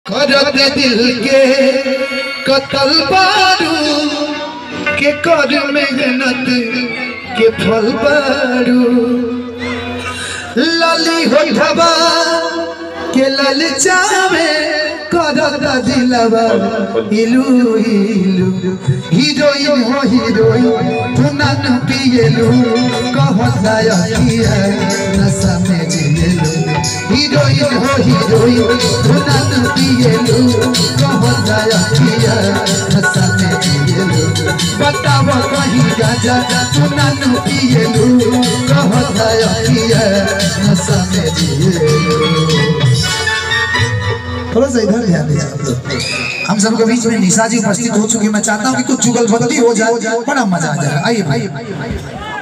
करत दिल के कतल बारू के कर मेहनत के फल बारू लाली होठवा के ललचावे करत दिलवा इलू इलू हीरोइन हो हीरोइन पुनन पिएलू कहत अखिया नशा में जिएलू हीरोइन हो हीरोइन पुनन पिएलू कहत अखिया नशा में जिएलू बताव कहीं गाजा पुनन पिएलू कहत अखिया नशा में जिएलू। थोड़ा सा इधर ध्यान दीजिए। हम सबके बीच में निशा जी उपस्थित हो चुके। मैं चाहता हूँ कि कुछ जुगलबंदी हो जाए, बड़ा मजा आ जाएगा। आइए भाई।